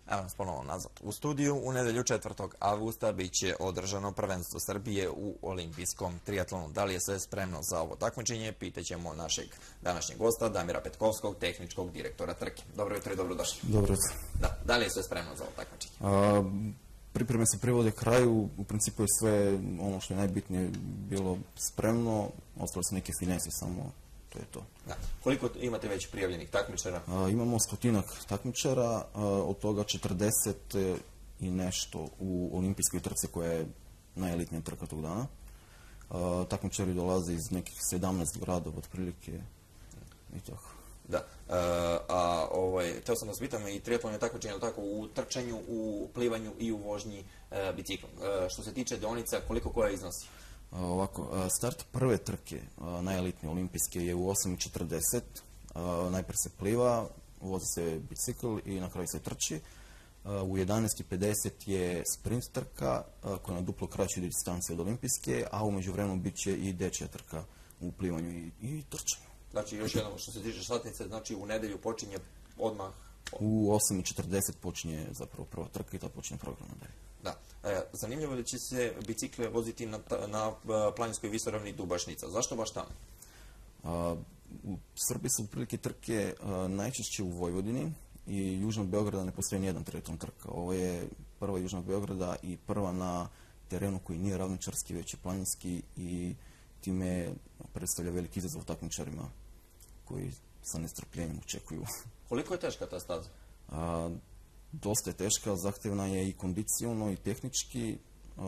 Evo nas ponovo nazad u studiju. U nedelju 4. avgusta bit će održano prvenstvo Srbije u olimpijskom trijatlonu. Da li je sve spremno za ovo takmičenje? Pitaćemo našeg današnjeg gosta, Damira Petkovskog, tehničkog direktora trke. Dobro jutro i dobrodošli. Dobro jutro. Da li je sve spremno za ovo takmičenje? Pripreme se privode kraju, u principu je sve ono što je najbitnije bilo spremno, ostale su neke finese, samo to je to. Koliko imate već prijavljenih takmičara? Imamo 100-ak takmičara, od toga 40 i nešto u olimpijskoj trci koja je najelitnija trka tog dana. Takmičari dolaze iz nekih 17 gradova otprilike i tako. Da. Teo sam da vas pitam, i triatlon je takmičenje, ali tako, u trčanju, u plivanju i u vožnji biciklom. Što se tiče deonica, koliko koja iznosi? Ovako, start prve trke, najelitnije olimpijske, je u 8:40. Najprije se pliva, vozi se bicikl i na kraju se trči. U 11:50 je sprint trka koja je na duplo kraćoj distanci od olimpijske, a u međuvremenu bit će i dečja trka u plivanju i trčanju. Znači, još jednom, što se tiče satnice, znači u nedelju počinje odmah? U 8:40 počinje zapravo prva trka i tad počinje program nadalje. Da. Zanimljivo je da će se bicikle voziti na planinskoj visoravni Dubašnica. Zašto baš tamo? U Srbiji su otprilike trke najčešće u Vojvodini i južnog Beograda ne postoji nijedan triatlon trka. Ovo je prva južnog Beograda i prva na terenu koji nije ravničarski, već je planinski i time predstavlja veliki izazov takmičarima koji sa nestrpljenjem očekuju. Koliko je teška ta staza? Dosta je teška, zahtevna je i kondiciono i tehnički.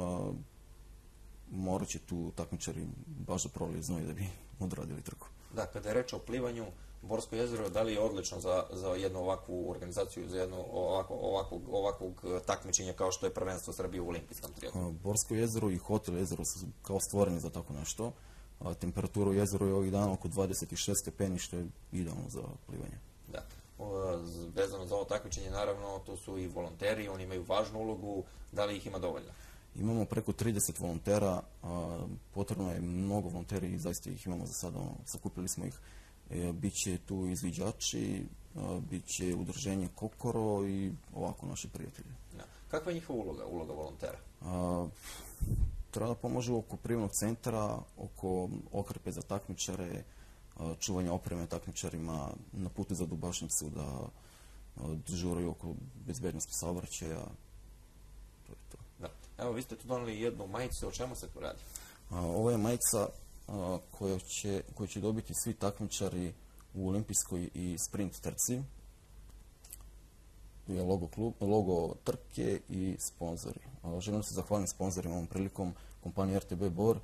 Morat će tu takmičari baš da provali znoj da bi odradili trku. Da, kada je reč o plivanju, Borsko jezero, da li je odlično za jednu ovakvu organizaciju, za jednu ovakvog takmičenja kao što je prvenstvo Srbije u olimpijskom triatlonu? Borsko jezero i hotel jezero su kao stvoreni za tako nešto. Temperatura u jezeru je ovih dana oko 26 stepeni, što je idealno za plivanje. Da. Vezano za ovo takmičenje, naravno, tu su i volonteri, oni imaju važnu ulogu. Da li ih ima dovoljno? Imamo preko 30 volontera, potrebno je mnogo volonteri i zaista ih imamo za sada, sakupili smo ih. Biće tu izviđači, biće udruženje Kokoro i ovako naši prijatelji. Kakva je njihova uloga volontera? Treba da pomožu oko prijemnog centra, oko okrpe za takmičare, čuvanja opreme takmičarima, na putu za Dubašnicu, da dežuraju oko bezbednosti saobraćaja. To je to. Da. Evo, vi ste tu doneli jednu majicu, o čemu se tu radi? Ovo je majica koju će dobiti svi takmičari u olimpijskoj i sprint trci. Tu je logo trke i sponzori. Želim se zahvaliti sponzorima ovom prilikom, kompaniji RTB Bor,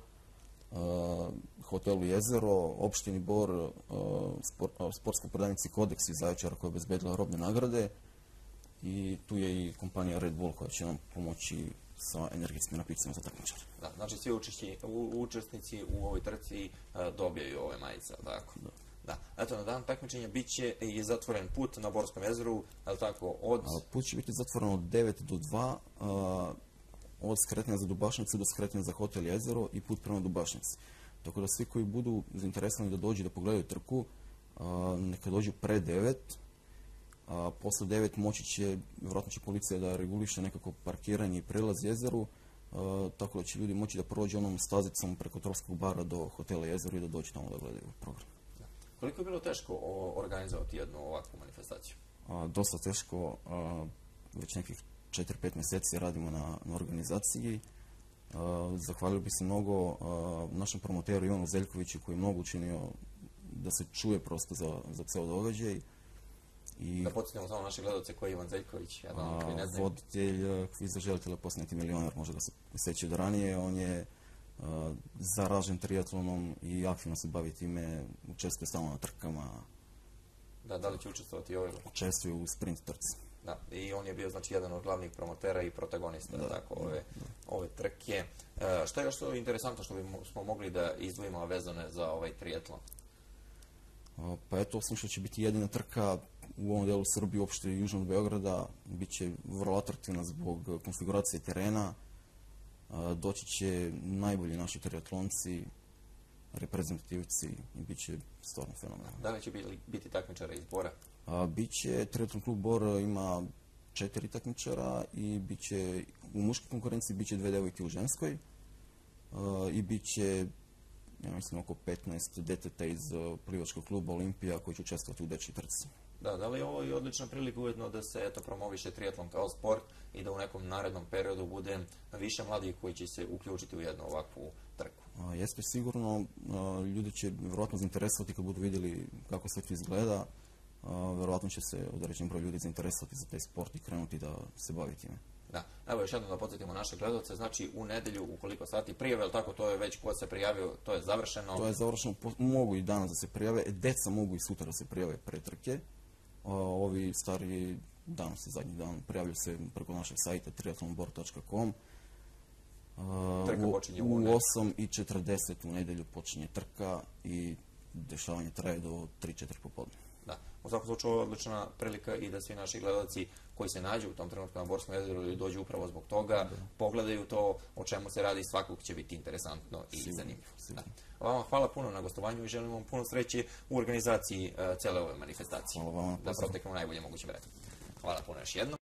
hotelu Jezero, opštini Bor, sportskoj prodavnici Kodeks iz Zaječara koja je obezbedila robne nagrade i tu je i kompanija Red Bull koja će nam pomoći sa energetskim napicima za takmičare. Da, znači svi učesnici u ovoj trci dobijaju ove majice, tako? Da. Eto, na dan takmičenja bit će i zatvoren put na Borskom jezeru, je li tako, Put će biti zatvoren od 9 do 2, od skretanja za Dubašnicu do skretanja za hotel Jezero i put prema Dubašnici. Tako da svi koji budu zainteresovani da dođu da pogledaju trku, neka dođu pre 9, posle 9 moći će, vjerojatno će policija da reguliše nekako parkiranje i prelaz jezeru, tako da će ljudi moći da prođu onom stazicom preko Tropskog bara do hotela Jezero i da dođu tamo da gledaju program. Koliko je bilo teško organizovati jednu ovakvu manifestaciju? Dosta teško, već nekih 4-5 mjeseci radimo na organizaciji. Zahvalio bih se mnogo našem promoteru Ivanu Zeljkoviću koji je mnogo učinio da se čuje prosto za ceo događaj. Da podsjetimo samo naše gledalce koji je Ivan Zeljković, koji ne znaju. Voditelj kviza Želitelja posljednji milioner, možda da se sećaju da ranije. On je zaražen triatlonom i aktivno se bavi time, učestvuje stalno na trkama. Da li će učestvovati i ove? Učestvuje u sprint trci. Da, i on je bio znači jedan od glavnih promotera i protagonista ove trke. Šta je još interesantno što smo mogli da izdvojimo vezane za ovaj triatlon? Pa eto, osim što će biti jedina trka u ovom delu Srbije, uopšte južnog Beograda, bit će vrlo atraktivna zbog konfiguracije terena. Doći će najbolji naši triatlonci, reprezentativci i bit će stvarno fenomenalno. Da li će biti takmičara iz Bora? Biće, triatlon klub Bor ima 4 takmičara i bit će u muškoj konkurenciji bit će 2 devojke u ženskoj i bit će, ja mislim, oko 15 deteta iz plivačkog kluba Olimpija koji će učestvovati u dečjoj trci. Da li je ovo i odlična prilika ujedno da se promoviše triatlon kao sport i da u nekom narednom periodu bude više mladih koji će se uključiti u jednu ovakvu trku? Jeste sigurno, ljudi će vjerojatno zainteresovati kad budu vidjeli kako sve to izgleda, vjerojatno će se određen broj ljudi zainteresovati za taj sport i krenuti da se bavi time. Da, evo još jednom da podsjetimo naše gledalce, znači u nedelju u koliko sati prijave, ali tako to je već ko se prijavio, to je završeno? To je završeno, mogu i danas da se prijave, deca mogu i sutra da se prijave pre trke. Ovi stariji danas je zadnji dan, prijavljaju se preko našeg sajta triathlonborg.com. Trka počinje u 8:40 u nedelju počinje trka i dešavanje traje do 3-4 popodne. Da, u svakom slučaju odlična prilika i da svi naši gledalci koji se nađu u tom trenutku na Borskom jezeru ili dođu upravo zbog toga, pogledaju to o čemu se radi, svakog će biti interesantno i zanimljivo. Vama hvala puno na gostovanju i želim vam puno sreće u organizaciji cele ove manifestacije. Hvala vama. Da proteknemo najbolje mogućem vredu. Hvala puno još jednom.